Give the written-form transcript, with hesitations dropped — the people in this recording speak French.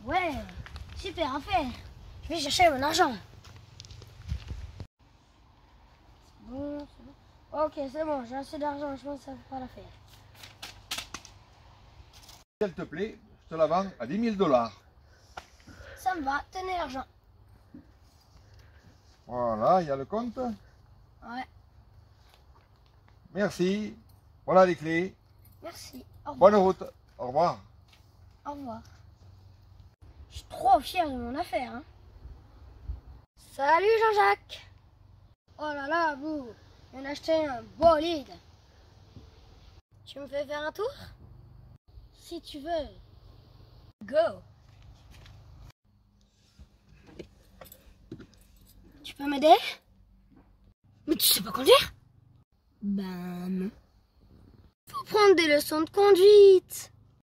Ouais, super affaire. Je vais chercher mon argent. C'est bon, c'est bon. Ok, c'est bon, j'ai assez d'argent, je pense que ça fera l'affaire. S'il te plaît, je te la vends à 10 000 $. Ça me va, tenez l'argent. Voilà, il y a le compte. Ouais, Merci. Voilà les clés. merci. Au revoir. Bonne route. Au revoir. Au revoir. Je suis trop fière de mon affaire. Hein. Salut Jean-Jacques. Oh là là, vous, on a acheté un bolide. Tu me fais faire un tour? Si tu veux. Go. Tu peux m'aider? Mais tu sais pas conduire? Ben non. Faut prendre des leçons de conduite.